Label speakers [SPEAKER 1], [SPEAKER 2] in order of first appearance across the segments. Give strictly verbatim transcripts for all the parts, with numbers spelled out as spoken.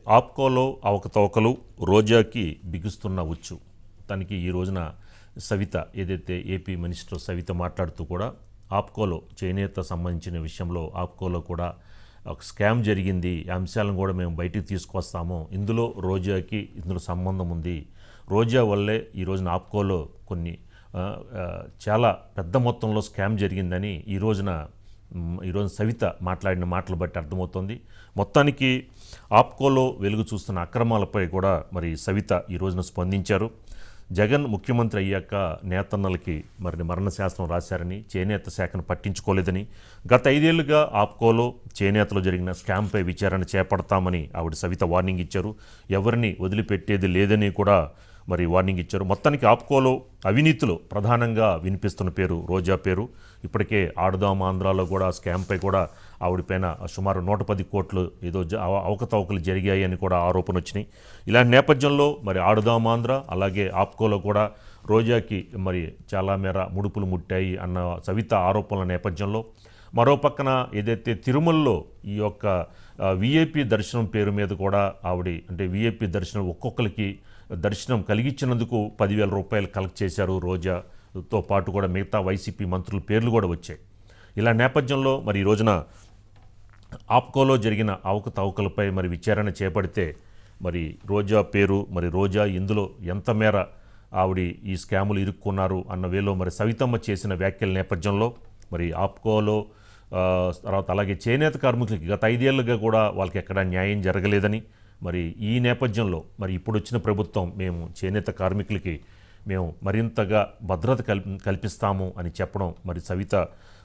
[SPEAKER 1] ఆప్కోలో అవకతవకలు రోజాకి బిగుస్తున్న ఉచ్చు. తనకి ఈ రోజున సవిత ఏదైతే ఏపీ మినిస్టర్ సవిత మాట్లాడుతూ కూడా ఆప్కోలో చేనేత సంబంధించిన విషయంలో ఆప్కోలో కూడా ఒక స్కామ్ జరిగింది, ఈ అంశాలను కూడా మేము బయటికి తీసుకొస్తాము, ఇందులో రోజాకి ఇందులో సంబంధం ఉంది, రోజా వల్లే ఈ రోజున ఆప్కోలో కొన్ని చాలా పెద్ద మొత్తంలో స్కామ్ జరిగిందని ఈ రోజున ఈరోజు సవిత మాట్లాడిన మాటలు బట్టి అర్థమవుతుంది. మొత్తానికి ఆప్కోలో వెలుగు చూస్తున్న అక్రమాలపై కూడా మరి సవిత ఈ రోజున స్పందించారు. జగన్ ముఖ్యమంత్రి అయ్యాక నేతన్నలకి మరి మరణశాసనం రాశారని, చేనేత శాఖను పట్టించుకోలేదని, గత ఐదేళ్లుగా ఆప్కోలో చేనేతలో జరిగిన స్కామ్పై విచారణ చేపడతామని ఆవిడ సవిత వార్నింగ్ ఇచ్చారు. ఎవరిని వదిలిపెట్టేది లేదని కూడా మరి వార్నింగ్ ఇచ్చారు. మొత్తానికి ఆప్కోలో అవినీతిలో ప్రధానంగా వినిపిస్తున్న పేరు రోజా పేరు. ఇప్పటికే ఆడుదాం ఆంధ్రాలో కూడా స్కామ్పై కూడా ఆవిడపైన సుమారు నూట పది కోట్లు ఏదో అవకతవకలు జరిగాయి అని కూడా ఆరోపణ వచ్చినాయి. ఇలాంటి నేపథ్యంలో మరి ఆడుదాం ఆంధ్ర అలాగే ఆప్కోలో కూడా రోజాకి మరి చాలా మేర ముడుపులు ముట్టాయి అన్న సవిత ఆరోపణల నేపథ్యంలో మరో పక్కన ఏదైతే తిరుమలలో ఈ యొక్క విఐపి దర్శనం పేరు మీద కూడా ఆవిడ అంటే విఐపి దర్శనం ఒక్కొక్కరికి దర్శనం కలిగించినందుకు పదివేల రూపాయలు కలెక్ట్ చేశారు రోజాతో పాటు కూడా మిగతా వైసీపీ మంత్రుల పేర్లు కూడా వచ్చాయి. ఇలా నేపథ్యంలో మరి ఈ రోజున ఆప్కోలో జరిగిన అవకతవకలపై మరి విచారణ చేపడితే మరి రోజా పేరు మరి రోజా ఇందులో ఎంత మేర ఆవిడ ఈ స్కాములు ఇరుక్కున్నారు అన్న వేలో మరి సవితమ్మ చేసిన వ్యాఖ్యల నేపథ్యంలో మరి ఆప్కోలో తర్వాత అలాగే చేనేత కార్మికులకి గత ఐదేళ్లుగా కూడా వాళ్ళకి ఎక్కడా న్యాయం జరగలేదని మరి ఈ నేపథ్యంలో మరి ఇప్పుడు వచ్చిన ప్రభుత్వం మేము చేనేత కార్మికులకి మేము మరింతగా భద్రత కల్పి కల్పిస్తాము అని చెప్పడం మరి సవిత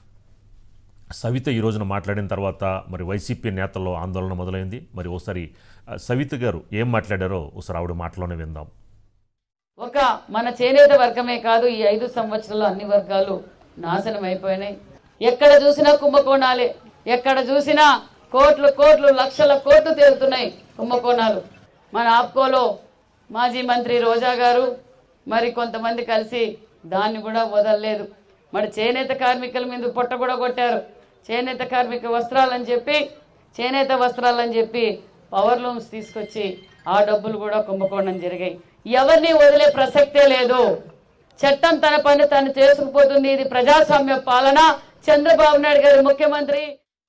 [SPEAKER 1] సవిత ఈ రోజున మాట్లాడిన తర్వాత మరి వైసీపీ నేతల్లో ఆందోళన మొదలైంది. మరి ఒకసారి సవిత గారు ఏం మాట్లాడారో ఒకసారి ఆవిడ మాటలోనే విందాం.
[SPEAKER 2] ఒక మన చేనేత వర్గమే కాదు, ఈ ఐదు సంవత్సరాలు అన్ని వర్గాలు నాశనం అయిపోయినాయి. ఎక్కడ చూసినా కుంభకోణాలే, ఎక్కడ చూసినా కోట్లు కోట్లు లక్షల కోట్లు తేలుతున్నాయి కుంభకోణాలు. మన ఆప్కోలో మాజీ మంత్రి రోజా గారు మరి కొంతమంది కలిసి దాన్ని కూడా వదలలేదు. మరి చేనేత కార్మికుల మీద పొట్ట కూడా కొట్టారు. చేనేత కార్మిక వస్త్రాలని చెప్పి చేనేత వస్త్రాలని చెప్పి పవర్ లూమ్స్ తీసుకొచ్చి ఆ డబ్బులు కూడా కుంభకోణం జరిగాయి. ఎవరిని వదిలే ప్రసక్తే లేదు. చట్టం తన పని తను చేసుకుపోతుంది. ఇది ప్రజాస్వామ్య పాలన. చంద్రబాబు నాయుడు గారు ముఖ్యమంత్రి.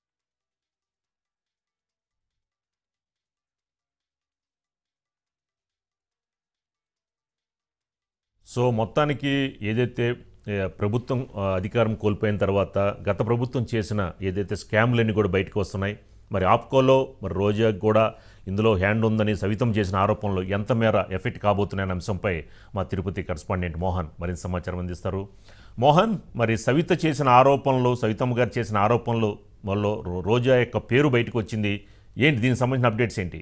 [SPEAKER 1] సో మొత్తానికి ఏదైతే ప్రభుత్వం అధికారం కోల్పోయిన తర్వాత గత ప్రభుత్వం చేసిన ఏదైతే స్కామ్లన్నీ కూడా బయటకు వస్తున్నాయి. మరి ఆప్కోలో మరి రోజా కూడా ఇందులో హ్యాండ్ ఉందని సవితం చేసిన ఆరోపణలు ఎంత మేర ఎఫెక్ట్ కాబోతున్నాయనే అంశంపై మా తిరుపతి కరెస్పాండెంట్ మోహన్ మరింత సమాచారం అందిస్తారు. మోహన్, మరి సవిత చేసిన ఆరోపణలు సవితమ్మ గారు చేసిన ఆరోపణలు వల్ల రోజా యొక్క పేరు బయటకు వచ్చింది ఏంటి, దీనికి సంబంధించిన అప్డేట్స్ ఏంటి?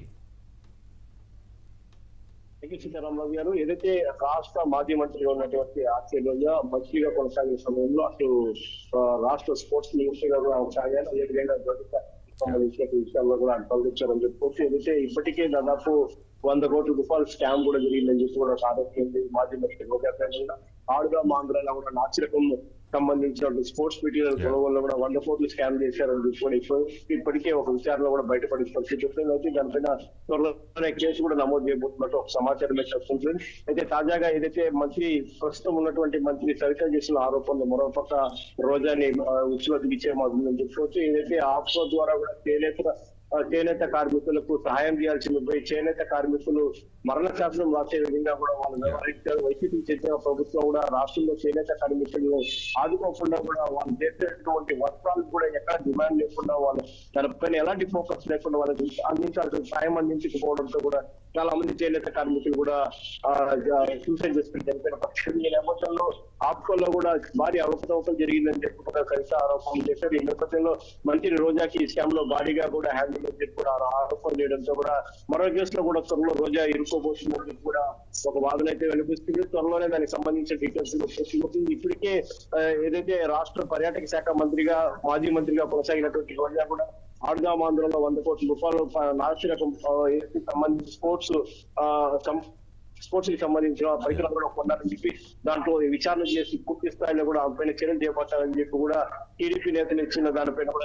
[SPEAKER 3] సీతారామరావు గారు ఏదైతే రాష్ట్ర మాజీ మంత్రిగా ఉన్నటువంటి ఆర్కే రోజా మంత్రిగా కొనసాగే సమయంలో అటు రాష్ట్ర స్పోర్ట్స్ మినిస్టర్ గా కొనసాగారు. అదేవిధంగా విషయాల్లో కూడా తొలగించారని చెప్పుకోవచ్చు. ఏదైతే ఇప్పటికే దాదాపు వంద కోట్ల రూపాయల స్కామ్ కూడా జరిగిందని చెప్పి కూడా సాధించింది మాజీ మంత్రి రోజా. ఆడుగా ఆంధ్రాలో కూడా నాసిరకం సంబంధించిన స్పోర్ట్స్ మెటీరియల్ కొనుగోలు కూడా వంద కోట్లు స్కామ్ చేశారని చెప్పి ఇప్పటికే ఒక విచారణలో కూడా బయటపడే పరిస్థితి అయితే దానిపైన త్వరలోనే కేసు కూడా నమోదు చేయబోతున్నట్టు ఒక సమాచారం వస్తుంది. అయితే తాజాగా ఏదైతే మంత్రి ప్రస్తుతం ఉన్నటువంటి మంత్రి సవిత చేసిన ఆరోపణలు మరోపక్క రోజాని ఉచ్చులో దిగిచ్చే మాకుందని చెప్పుకోవచ్చు. ఏదైతే ఆప్కో ద్వారా కూడా చేనేత చేనేత కార్మికులకు సహాయం చేయాల్సింది పోయి చేనేత కార్మికులు మరణ శాసనం రాసే విధంగా కూడా వాళ్ళు వ్యవహరించారు. వైసీపీ చేసిన ప్రభుత్వం కూడా రాష్ట్రంలో చేనేత కార్మికులను ఆదుకోకుండా కూడా వాళ్ళు చేసేటువంటి వస్త్రాలకు కూడా ఎక్కడ డిమాండ్ లేకుండా వాళ్ళు దానిపైన ఎలాంటి ఫోకస్ లేకుండా వాళ్ళకి అందించాల్సిన సాయం అందించకపోవడంతో కూడా చాలా మంది చేనేత కార్మికులు కూడా సూసైడ్ చేసుకుని చనిపోయిన పరిస్థితి. ఈ నేపథ్యంలో ఆప్కోలో కూడా భారీ అవకతవకలు జరిగిందని చెప్పి కూడా కలిసి ఆరోపణలు చేశారు. ఈ నేపథ్యంలో మంత్రి రోజాకి ఈ స్కామ్ లో భారీగా కూడా హ్యాండిల్ చెప్పి కూడా ఆరోపణ చేయడంతో కూడా మరో కేసులో కూడా త్వరలో రోజా ఇరుక్కోబోతుందని కూడా ఒక వాదన అయితే వినిపిస్తుంది. త్వరలోనే దానికి సంబంధించిన డీటెయిల్స్ వస్తుంది. ఇప్పటికే ఏదైతే రాష్ట్ర పర్యాటక శాఖ మంత్రిగా మాజీ మంత్రిగా కొనసాగినటువంటి రోజా కూడా ఆడుదాం ఆంధ్రలో వంద కోట్ల రూపాయలు నాసిరకం సంబంధించి స్పోర్ట్స్ స్పోర్ట్స్ కి సంబంధించిన పరికరాలు కూడా కొన్నారని చెప్పి దాంట్లో విచారణ చేసి పూర్తి స్థాయిలో కూడా పైన చర్యలు చేపట్టాలని చెప్పి కూడా టీడీపీ నేతలు ఇచ్చిన దానిపైన కూడా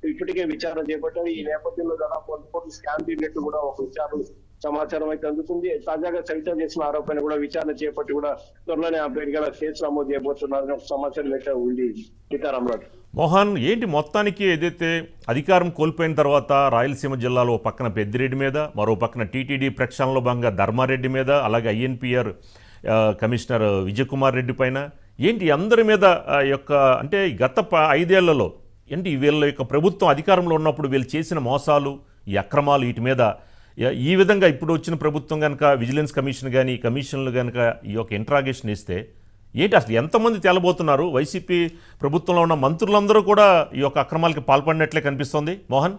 [SPEAKER 3] ఇప్పటికే విచారణ చేపట్టారు. ఈ నేపథ్యంలో దాదాపు వంద కోట్లు స్కామ్ జరిగినట్టు కూడా ఒక విచారణ సమాచారం అయితే అందుతుంది. తాజాగా సవిత చేసిన ఆరోపణ కూడా విచారణ చేపట్టి కూడా త్వరలోనే ఆ పేరు గల కేసు నమోదు చేయబోతున్నారని ఒక సమాచారం అయితే ఉంది. సీతారామరాజు
[SPEAKER 1] మోహన్, ఏంటి మొత్తానికి ఏదైతే అధికారం కోల్పోయిన తర్వాత రాయలసీమ జిల్లాలో పక్కన పెద్దిరెడ్డి మీద, మరో పక్కన టీటీడీ ప్రక్షాళనలో భాగంగా ధర్మారెడ్డి మీద, అలాగే ఐఎన్పిఆర్ కమిషనర్ విజయకుమార్ రెడ్డి పైన, ఏంటి అందరి మీద యొక్క అంటే గత ఐదేళ్లలో ఏంటి వీళ్ళ యొక్క ప్రభుత్వం అధికారంలో ఉన్నప్పుడు వీళ్ళు చేసిన మోసాలు, ఈ అక్రమాలు, వీటి మీద ఈ విధంగా ఇప్పుడు వచ్చిన ప్రభుత్వం కనుక విజిలెన్స్ కమిషన్ కానీ కమిషన్లు కనుక ఈ యొక్క ఇంట్రాగేషన్ ఇస్తే ఏంటి అసలు ఎంతమంది తేలబోతున్నారు? వైసీపీ ప్రభుత్వంలో ఉన్న మంత్రులందరూ కూడా ఈ యొక్క అక్రమాలకి పాల్పడినట్లే కనిపిస్తోంది. మోహన్,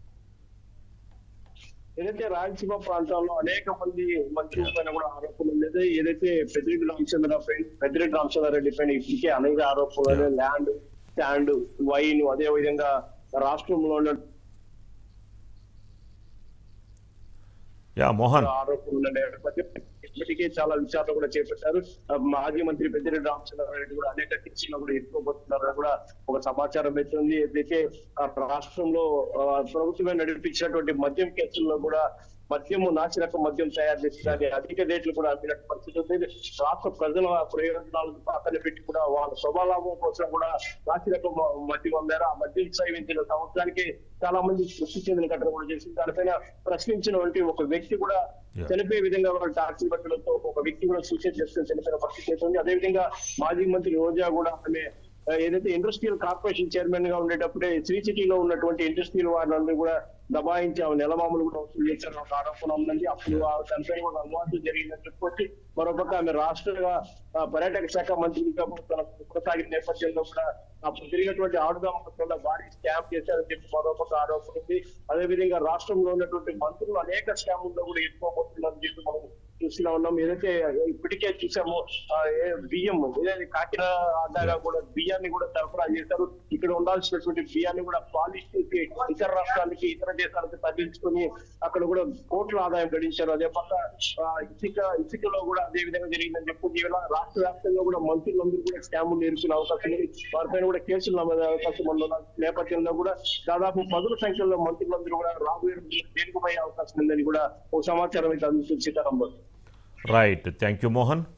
[SPEAKER 3] ఏదైతే రాయలసీమ ప్రాంతాల్లో అనేక మంది మంత్రుల పైన కూడా ఆరోపణలు ఉండేది. ఏదైతే పెద్దిరెడ్డి రామచంద్ర పెద్దిరెడ్డి రామచంద్రారెడ్డి పైన ఇప్పటికే అనేక ఆరోపణలు, ల్యాండ్, స్టాండ్, వైన్, అదే విధంగా రాష్ట్రంలో ఉన్న
[SPEAKER 1] యా మోహన్
[SPEAKER 3] ఆరోపణలు నేపథ్యం ఇప్పటికే చాలా విచారణ కూడా చేపట్టారు. మాజీ మంత్రి పెద్దిరెడ్డి రామచంద్రారెడ్డి కూడా అనేక కేసులు కూడా ఎత్తుకోబోతున్నారని కూడా ఒక సమాచారం అయితే ఉంది. ఏదైతే రాష్ట్రంలో ప్రభుత్వమే నడిపించినటువంటి మద్యం కేసుల్లో కూడా మద్యము నాసిరకం మద్యం తయారు చేసి అధిక రేట్లు కూడా అమ్మినట్టు పరిస్థితి ఉంది. రాష్ట్ర ప్రజల ప్రయోజనాలను పక్కన పెట్టి కూడా వాళ్ళ స్వభావం కోసం కూడా నాసిరకం మద్యం అమ్మారు. ఆ మద్యం సేవించిన సంవత్సరానికి చాలా మంది కృషి చెందిన ఘటన కూడా చేసింది. దానిపైన ప్రశ్నించినటువంటి ఒక వ్యక్తి కూడా చనిపోయే విధంగా టాక్సీ బట్టలతో ఒక వ్యక్తి కూడా సూసైడ్ చేసుకుని చనిపోయిన పరిస్థితి ఉంది. అదేవిధంగా మాజీ మంత్రి రోజా కూడా ఆమె ఏదైతే ఇండస్ట్రియల్ కార్పొరేషన్ చైర్మన్ గా ఉండేటప్పుడే శ్రీ సిటీలో ఉన్నటువంటి ఇండస్ట్రియల్ వారిని కూడా దబాయించి ఆమె నెలమామూలు కూడా వసూలు చేశారు ఒక ఆరోపణ ఉందండి. అప్పుడు దానిపై కూడా అనువాదం జరిగిందని చెప్పుకోవచ్చు. మరోపక్క ఆమె రాష్ట్ర పర్యాటక శాఖ మంత్రిగా కొనసాగిన నేపథ్యంలో కూడా అప్పుడు జరిగినటువంటి ఆడుదామలో భారీ స్కామ్ చేశారని చెప్పి మరోపక్క ఆరోపణ ఉంది. అదేవిధంగా రాష్ట్రంలో ఉన్నటువంటి మంత్రులు అనేక స్కాముల్లో కూడా ఎక్కువబోతున్నారని చెప్పి మనం చూస్తూనే ఉన్నాం. ఏదైతే ఇప్పటికే చూసామో బియ్యం ఏదైతే కాకినాడ కూడా బియ్యాన్ని కూడా సరఫరా చేశారు. ఇక్కడ ఉండాల్సినటువంటి బియ్యాన్ని కూడా పాలిష్ చేసి ఇతర రాష్ట్రాలకి ఇతర దేశాలకు తరలించుకొని అక్కడ కూడా కోట్ల ఆదాయం గడించారు. అదే పక్క ఇసుక ఇసుకలో కూడా అదే విధంగా జరిగిందని చెప్పి రాష్ట్ర వ్యాప్తంగా కూడా మంత్రులందరూ కూడా స్కాములు నేర్చుకునే అవకాశం ఉంది. వారిపైన కూడా కేసులు నమోదు అవకాశం ఉన్న నేపథ్యంలో కూడా దాదాపు పదుల సంఖ్యలో మంత్రులందరూ కూడా రాబోయే జైలుకు పోయే అవకాశం ఉందని కూడా ఒక సమాచారం అయితే అందుతుంది. Sitaramaraju
[SPEAKER 1] right, thank you Mohan.